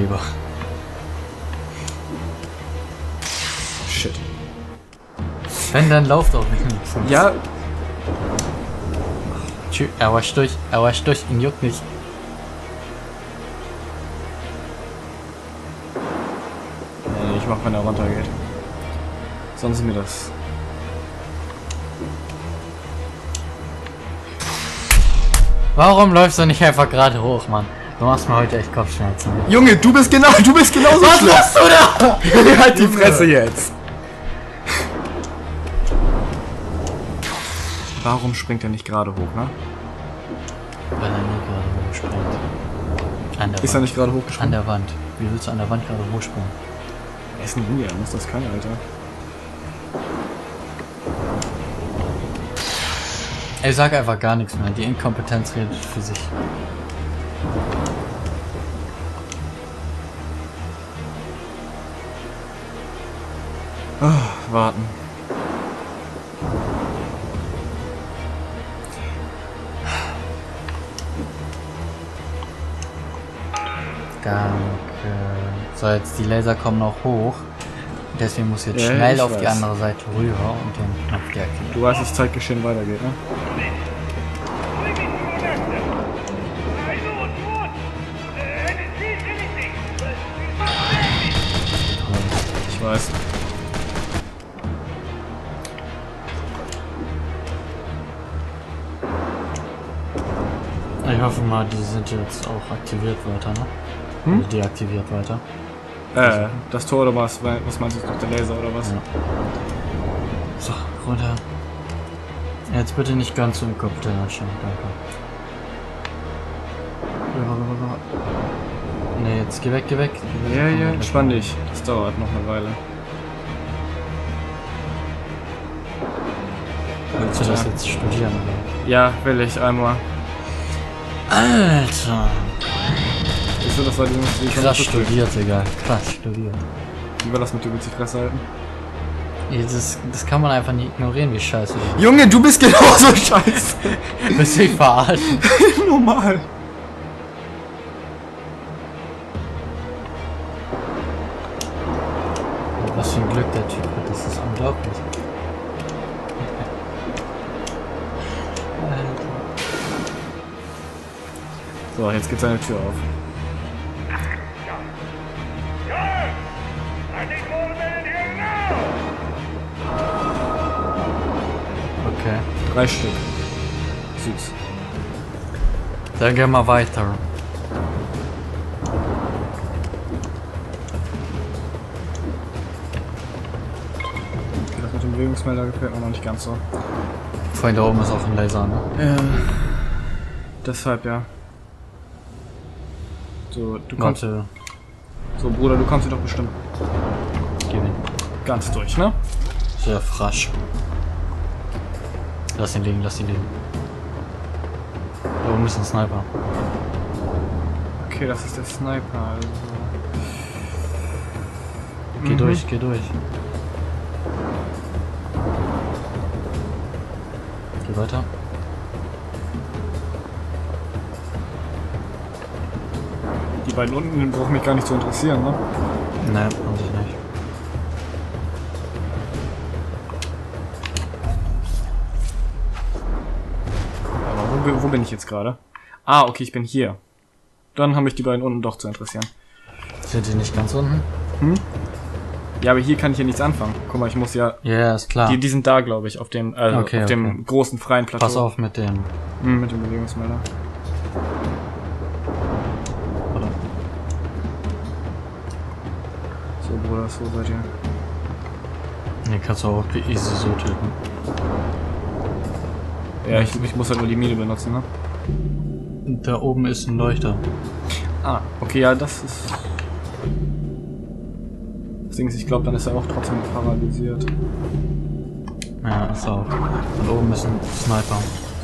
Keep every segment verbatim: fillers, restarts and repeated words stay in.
lieber. Shit. Wenn, dann lauft auch nicht. Ja. Tschüss, er wascht durch, er wascht durch, ihn juckt nicht. Nee, ich mach, wenn er runtergeht. Sonst ist mir das... Warum läufst du nicht einfach gerade hoch, Mann? Du machst mir heute echt Kopfschmerzen. Junge, du bist genau, du bist genauso Was schlimm. machst du da? Halt die Fresse jetzt. Warum springt er nicht gerade hoch, ne? Weil er nie gerade hochspringt. An der Ist er Wand. nicht gerade An hochgesprungen? der Wand. Wie willst du an der Wand gerade hochspringen? Er ist ein Ninja, er muss das können, Alter. Ich sag einfach gar nichts mehr. Die Inkompetenz redet für sich. Oh, warten. Danke. So, jetzt die Laser kommen noch hoch. Deswegen muss ich jetzt Ja, schnell ich auf die weiß. andere Seite rüber und den Knopf deaktivieren. Du weißt, dass das Zeitgeschehen weitergeht, ne? Ich weiß. Ich hoffe mal, die sind jetzt auch aktiviert weiter, ne? Hm? Also deaktiviert weiter. Äh, das Tor oder was? Was meinst du, der Laser oder was? Ja. So, runter. Jetzt bitte nicht ganz so inkompetent anstellen, danke. Rüber, rüber, rüber. Ne, jetzt geh weg, geh weg. Geh weg. Ja, Komm, ja, weg. entspann dich. Das dauert noch eine Weile. Willst du das jetzt studieren, oder? Ja, will ich einmal. Alter! Ist so, das war die Jungs, die ich schon Krass gedrückt. studiert, Digga. Krass studiert. Wie war das mit, du willst die Fresse halten? Ja, Das, das kann man einfach nicht ignorieren, wie scheiße du bist. Junge, du bist genauso scheiße. Willst du dich verarschen? Normal. Was für ein Glück der Typ hat, das ist unglaublich. Alter. So, jetzt geht seine Tür auf. Okay. Drei Stück. Süß. Dann gehen wir weiter. Okay, das mit dem Bewegungsmelder gefällt mir noch nicht ganz so. Vorhin da oben ist auch ein Laser, ne? Ja. Deshalb ja. So, du kommst. Warte, So, Bruder, du kommst hier doch bestimmt geh weg. ganz durch, ne? Sehr frasch. Lass ihn liegen, lass ihn liegen. Da oben ist ein Sniper. Okay, das ist der Sniper, also. Geh Mhm. durch, geh durch. Geh weiter. Die beiden unten brauchen mich gar nicht zu interessieren, ne? Ne, an sich nicht. Aber wo, bin- wo bin ich jetzt gerade? Ah, okay, ich bin hier. Dann haben mich die beiden unten doch zu interessieren. Sind die nicht ganz unten? Hm? Ja, aber hier kann ich ja nichts anfangen. Guck mal, ich muss ja... Ja, yeah, ist klar. Die, die sind da, glaube ich, auf dem, also Okay, auf dem okay. großen freien Plateau. Pass auf mit dem. Hm, mit dem Bewegungsmelder. Oder? So, Bruder, so seid ihr. Nee, kannst du auch easy so töten. Ja, ich, ich muss halt nur die Mine benutzen, ne? Da oben ist ein Leuchter. Ah, okay, ja, das ist... Das Ding ist, ich glaube, dann ist er auch trotzdem paralysiert. Ja, ist auch. Und oben ist ein Sniper.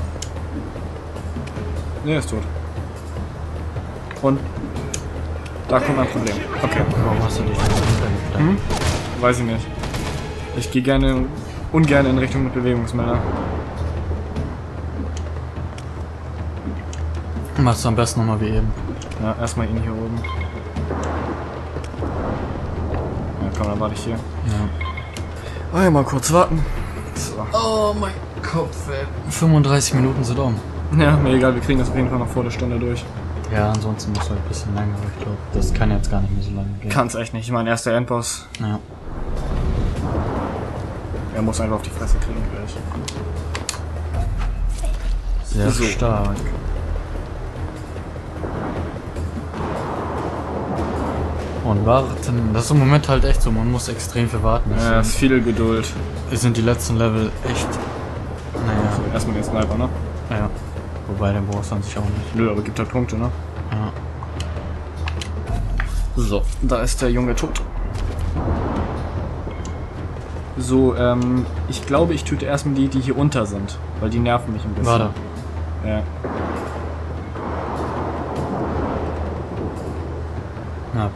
Ne, er ist tot. Und da kommt ein Problem. Okay. Warum hast du dich nicht hintergefleckt? Hm? Weiß ich nicht. Ich gehe gerne, ungern in Richtung mit Bewegungsmelder. Machst du am besten nochmal wie eben. Ja, erstmal ihn hier oben. komm, dann warte ich hier. Ja. Einmal kurz warten. So. Oh, mein Kopf, ey. fünfunddreißig Minuten sind um. Ja, mir egal, wir kriegen das auf jeden Fall noch vor der Stunde durch. Ja, ansonsten muss halt ein bisschen länger, aber ich glaube, das kann jetzt gar nicht mehr so lange gehen. Kann's echt nicht. Ich mein erster Endboss. Ja. Er muss einfach auf die Fresse kriegen gleich. Sehr So. stark. Und warten. Das ist im Moment halt echt so, man muss extrem viel warten. Ja, ist viel Geduld. Deswegen sind die letzten Level echt. Naja. So, erstmal den Sniper, ne? Ja. Wobei der brauchst an sich auch nicht. Nö, aber gibt halt Punkte, ne? Ja. So, da ist der Junge tot. So, ähm, ich glaube, ich töte erstmal die, die hier unter sind, weil die nerven mich ein bisschen. Warte. Ja. Ja.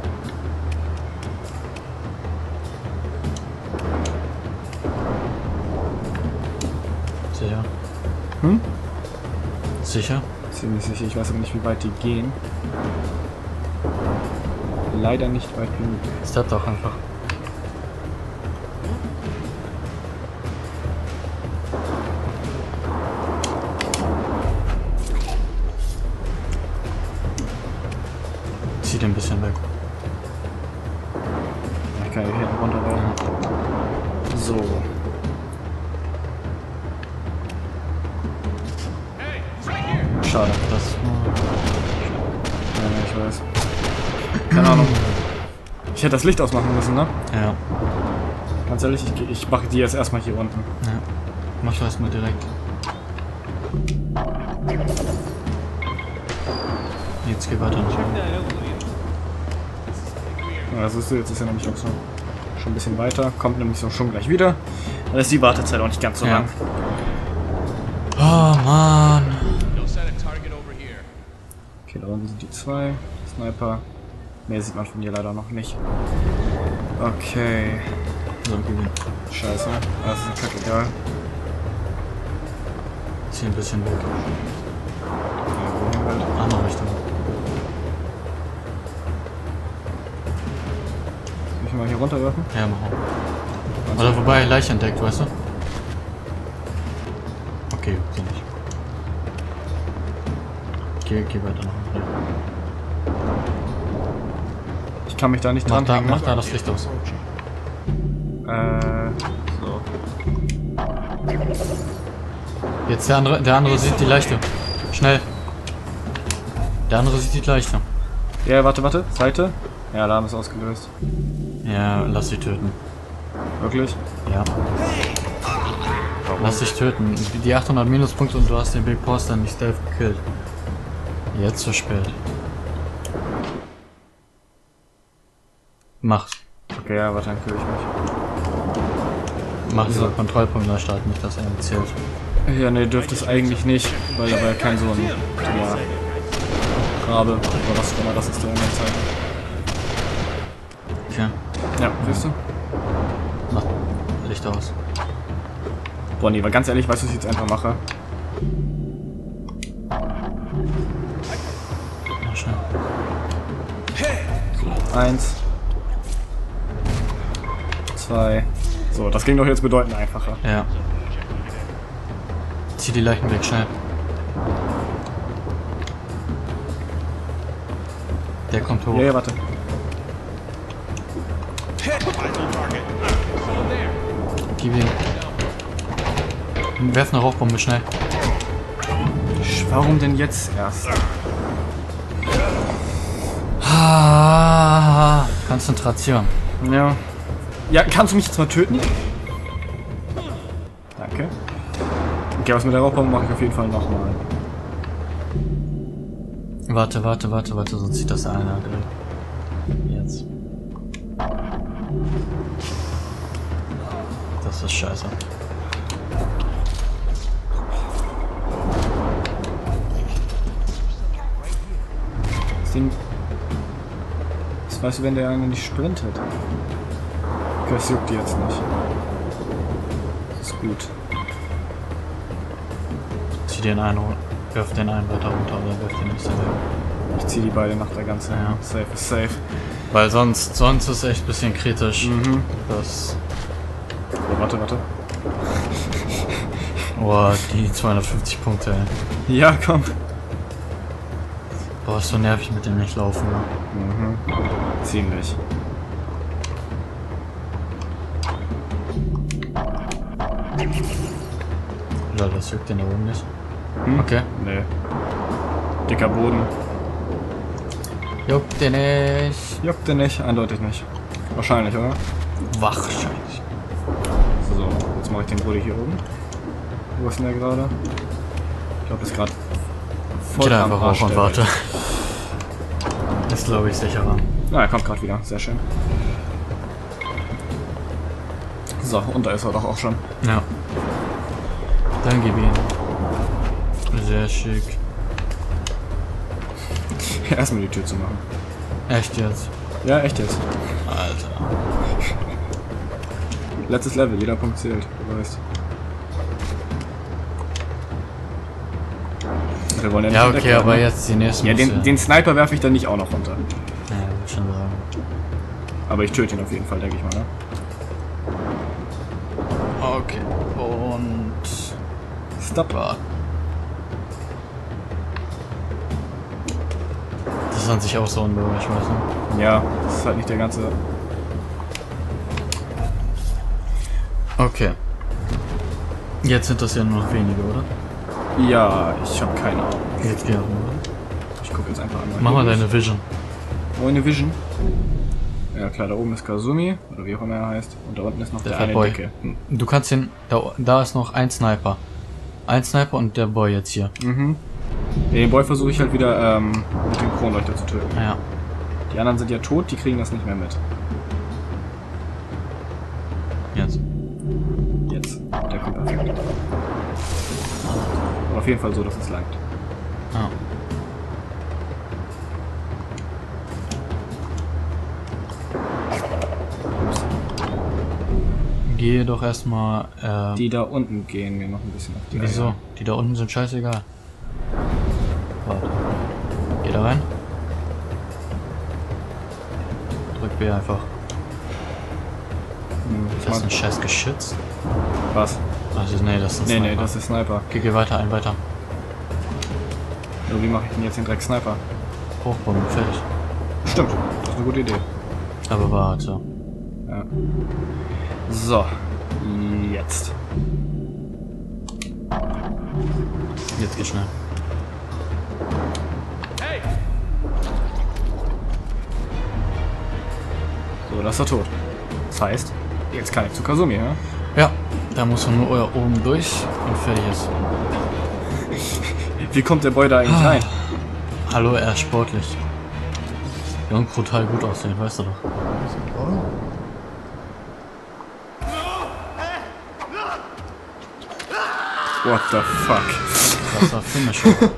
Sicher? Hm? Sicher? Ziemlich sicher, ich weiß aber nicht, wie weit die gehen. Leider nicht weit genug. Ist das doch einfach. Zieh den ein bisschen weg. Ich kann ja hier hinten runterwerfen. So. Schade, das. Ja, ich weiß. Keine Ahnung. Ich hätte das Licht ausmachen müssen, ne? Ja. Ganz ehrlich, ich, ich mache die jetzt erstmal hier unten. Ja. Mach das mal direkt. Jetzt geht weiter nicht. Ja, das ist, jetzt ist er nämlich auch so schon ein bisschen weiter. Kommt nämlich so schon gleich wieder. Dann ist die Wartezeit auch nicht ganz so Ja. lang. Oh Mann. Okay, da unten sind die zwei. Sniper. Mehr sieht man von dir leider noch nicht. Okay. So, gib Scheiße. Das ist kackegal. Zieh ein bisschen weg. Ja, wohin halt? Andere Richtung. Soll ich mal hier runterwerfen? Ja, mach auch. Oder wobei, Leiche entdeckt, weißt du? Okay, so nicht. Geh, geh weiter noch. Ich kann mich da nicht Mach dran da, hängen, mach ne? da das Licht aus. Äh, so. Jetzt der andere, der andere sieht die Leichte. Schnell. Der andere sieht die Leichte. Ja, warte, warte. Seite. Ja, Alarm ist ausgelöst. Ja, lass sie töten. Wirklich? Ja. Lass dich töten. Die achthundert Minuspunkte und du hast den Big Boss dann nicht stealth gekillt. Jetzt zu spät. Mach's. Okay, ja, warte, dann kill ich mich. Mach diese Kontrollpunkt neu starten, nicht dass er zählt. Ja, ne, dürfte es eigentlich nicht, weil da war ja kein so ein ja, Rabe oder was auch immer das ist der in der Zeit. Okay. Ja, siehst du? Mach Licht aus. Boah, nee, weil ganz ehrlich, weißt du, was ich jetzt einfach mache? Na schnell. Eins. Zwei. So, das ging doch jetzt bedeutend einfacher. Ja. Zieh die Leichen weg, schnell. Der kommt hoch. Ja, ja, warte. Gib ihn. Werf eine Rauchbombe, schnell. Warum denn jetzt erst? Ah, Konzentration. Ja. Ja, kannst du mich jetzt mal töten? Danke. Okay, was mit der Rauchbombe mache ich auf jeden Fall nochmal. Warte, warte, warte, warte, sonst sieht das einer drin. Jetzt. Das ist scheiße. Das Ding. Was weißt du, wenn der einen nicht sprintet? Okay, das juckt jetzt nicht. Das ist gut. Zieh den einen, wirf den einen weiter runter oder wirf den nicht so weg. Ich zieh die beide nach der ganzen. Ja. Safe ist safe. Weil sonst, sonst ist echt ein bisschen kritisch. Mhm. Das. Oh, warte, warte. Boah, die zweihundertfünfzig Punkte, ey. Ja, komm. Boah, ist so nervig mit dem nicht laufen, ne? Mhm. Ziemlich. Ja, das juckt den da oben nicht. Hm? Okay. Nee. Dicker Boden. Juckt den nicht. Juckt den nicht? Eindeutig nicht. Wahrscheinlich, oder? Wahrscheinlich. So, jetzt mache ich den Brudi hier oben. Wo ist denn der gerade? Ich glaube, das ist gerade voll Geht am einfach Arsch hoch und der warte. Welt. Ist, glaube ich, sicherer. Na, er kommt gerade wieder. Sehr schön. So, und da ist er doch auch schon. Ja. Dann gib ihn. Sehr schick. Erstmal die Tür zu machen. Echt jetzt? Ja, echt jetzt. Alter. Letztes Level, jeder Punkt zählt, du weißt. Wir wollen ja nicht Ja, entdeckt okay, werden, aber ne? jetzt die nächsten. Ja, den, muss den Sniper werfe ich dann nicht auch noch runter. Ja, würde schon sagen. Aber ich töte ihn auf jeden Fall, denke ich mal, ne? Okay. Und. Stop. Warten. Das ist an sich auch so unlogisch, weißt du? Ja, das ist halt nicht der ganze... Okay. Jetzt sind das ja nur noch wenige, oder? Ja, ich habe keine Ahnung. Jetzt geh auch mal. Ich gucke jetzt einfach einmal. Mach mal hier deine durch. Vision. Oh, eine Vision. Ja klar, da oben ist Kazumi, oder wie auch immer er heißt. Und da unten ist noch der, Der eine Boy. Dicke. Hm. Du kannst den. Da, da ist noch ein Sniper. Ein Sniper und der Boy jetzt hier. Mhm. Ja, den Boy versuche ich halt wieder ähm, mit dem Kronleuchter zu töten. Ja. Die anderen sind ja tot, die kriegen das nicht mehr mit. Jetzt. Jetzt. Der kommt perfekt. Aber auf jeden Fall so, dass es langt. Ja. Gehe doch erstmal. Äh, Die da unten gehen mir noch ein bisschen auf die wieso? Eier. Die da unten sind scheißegal. Warte. Geh da rein. Drück B einfach. Hm, Ist das ein scheiß Geschütz? Was? Also, nee, das ist ein Nee, Sniper. nee, das ist Sniper. Okay, geh weiter, ein weiter. So, wie mache ich denn jetzt den Dreck Sniper? Hochbomben, fertig. Stimmt, das ist eine gute Idee. Aber warte. Ja. So, jetzt. Jetzt geht schnell. So, das ist er tot. Das heißt, jetzt kann ich zu Kazumi, ja? Ja, da muss man nur oben durch und fertig ist. Wie kommt der Boy da eigentlich rein? Hallo, er ist sportlich. Ja, und brutal gut aussehen, weißt du doch. What the fuck? Krasser Finisher.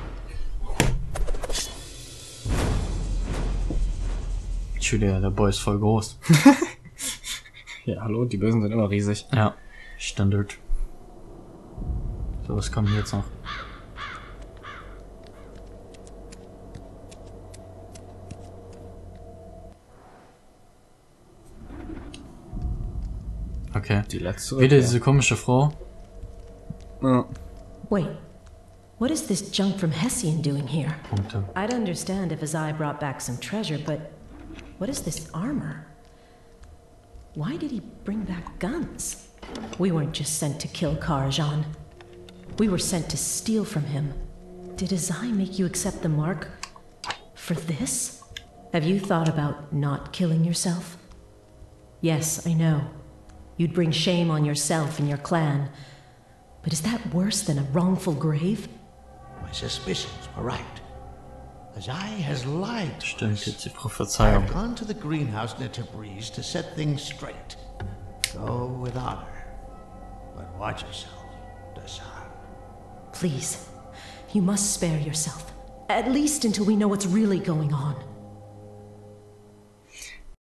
Entschuldigung, der Boy ist voll groß. Ja, hallo, die Bösen sind immer riesig. Ja, Standard. So, was kommt jetzt noch? Okay. Die letzte. Wieder diese komische Frau. Ja. Wait, what is this junk from Hessian doing here? Punkte. I'd understand if Azai brought back some treasure, but what is this armor? Why did he bring back guns? We weren't just sent to kill Karajan. We were sent to steal from him. Did Azai make you accept the mark for this? Have you thought about not killing yourself? Yes, I know. You'd bring shame on yourself and your clan. But is that worse than a wrongful grave? My suspicions were right. Azai has lied to Stimmt, us. jetzt die Prophezeiung. I've gone to the greenhouse near Tabriz to set things straight. Go with honor. But watch yourself, Dasar. Please, you must spare yourself. At least until we know what's really going on.